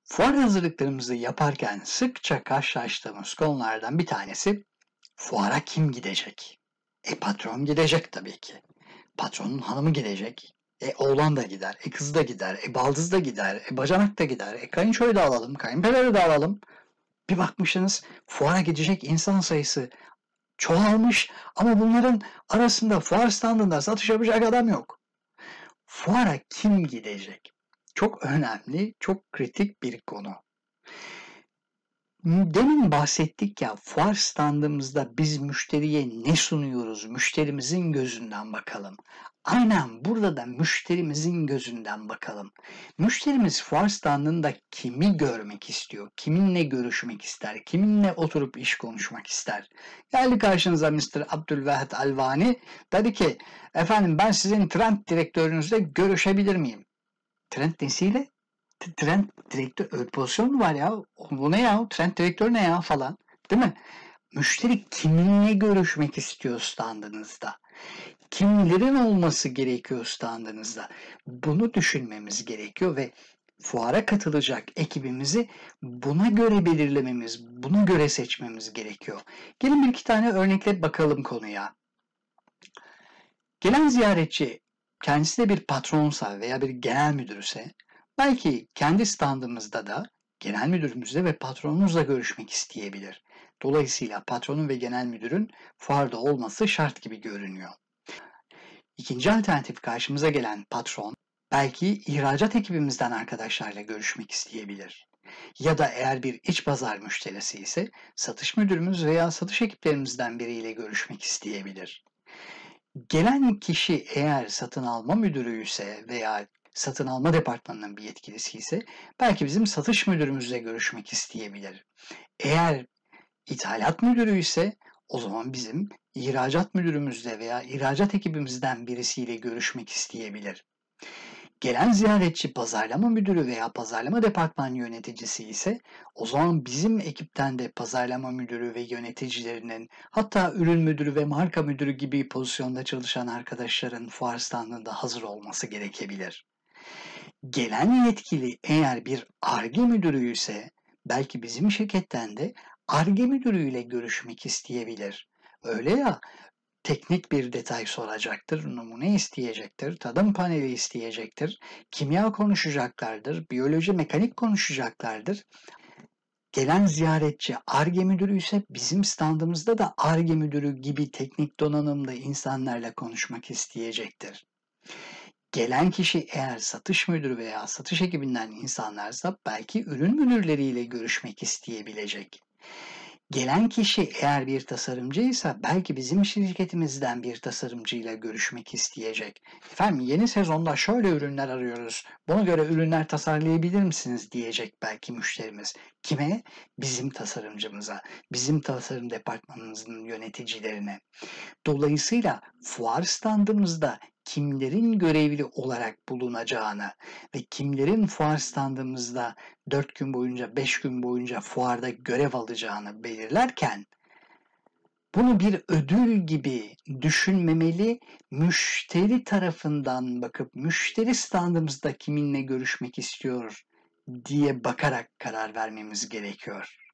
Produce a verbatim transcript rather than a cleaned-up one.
Fuar hazırlıklarımızı yaparken sıkça karşılaştığımız konulardan bir tanesi fuara kim gidecek? E patron gidecek tabii ki. Patronun hanımı gidecek. E oğlan da gider, e kız da gider, e baldız da gider, e bacanak da gider, e kayınçoyu da alalım, kayınpederi de alalım. Bir bakmışsınız fuara gidecek insan sayısı çoğalmış ama bunların arasında fuar standında satış yapacak adam yok. Fuara kim gidecek? Çok önemli, çok kritik bir konu. Demin bahsettik ya, fuar standımızda biz müşteriye ne sunuyoruz? Müşterimizin gözünden bakalım. Aynen burada da müşterimizin gözünden bakalım. Müşterimiz fuar standında kimi görmek istiyor? Kiminle görüşmek ister? Kiminle oturup iş konuşmak ister? Geldi karşınıza mister Abdülvahet Alvani. Dedi ki, efendim ben sizin trend direktörünüzle görüşebilir miyim? Trend nesiyle? Trend direktör pozisyon mu var ya? Bu ne ya? Trend direktör ne ya falan. Değil mi? Müşteri kiminle görüşmek istiyor standınızda? Kimlerin olması gerekiyor standınızda? Bunu düşünmemiz gerekiyor ve fuara katılacak ekibimizi buna göre belirlememiz, buna göre seçmemiz gerekiyor. Gelin bir iki tane örnekle bakalım konuya. Gelen ziyaretçi kendisi de bir patronsa veya bir genel müdürse belki kendi standımızda da genel müdürümüzle ve patronumuzla görüşmek isteyebilir. Dolayısıyla patronun ve genel müdürün fuarda olması şart gibi görünüyor. İkinci alternatif karşımıza gelen patron belki ihracat ekibimizden arkadaşlarla görüşmek isteyebilir. Ya da eğer bir iç pazar müşterisi ise satış müdürümüz veya satış ekiplerimizden biriyle görüşmek isteyebilir. Gelen kişi eğer satın alma müdürü ise veya satın alma departmanının bir yetkilisi ise belki bizim satış müdürümüzle görüşmek isteyebilir. Eğer ithalat müdürü ise o zaman bizim ihracat müdürümüzle veya ihracat ekibimizden birisiyle görüşmek isteyebilir. Gelen ziyaretçi pazarlama müdürü veya pazarlama departmanı yöneticisi ise o zaman bizim ekipten de pazarlama müdürü ve yöneticilerinin, hatta ürün müdürü ve marka müdürü gibi pozisyonda çalışan arkadaşların fuar standında hazır olması gerekebilir. Gelen yetkili eğer bir Ar-Ge müdürü ise belki bizim şirketten de Ar-Ge müdürüyle görüşmek isteyebilir. Öyle ya, teknik bir detay soracaktır, numune isteyecektir, tadım paneli isteyecektir, kimya konuşacaklardır, biyoloji, mekanik konuşacaklardır. Gelen ziyaretçi Ar-Ge müdürü ise bizim standımızda da Ar-Ge müdürü gibi teknik donanımlı insanlarla konuşmak isteyecektir. Gelen kişi eğer satış müdürü veya satış ekibinden insanlarsa belki ürün müdürleriyle görüşmek isteyebilecek. Gelen kişi eğer bir tasarımcıysa belki bizim şirketimizden bir tasarımcıyla görüşmek isteyecek. Efendim yeni sezonda şöyle ürünler arıyoruz, buna göre ürünler tasarlayabilir misiniz diyecek belki müşterimiz. Kime? Bizim tasarımcımıza, bizim tasarım departmanımızın yöneticilerine. Dolayısıyla fuar standımızda kimlerin görevli olarak bulunacağını ve kimlerin fuar standımızda dört gün boyunca, beş gün boyunca fuarda görev alacağını belirlerken bunu bir ödül gibi düşünmemeli, müşteri tarafından bakıp müşteri standımızda kiminle görüşmek istiyor diye bakarak karar vermemiz gerekiyor.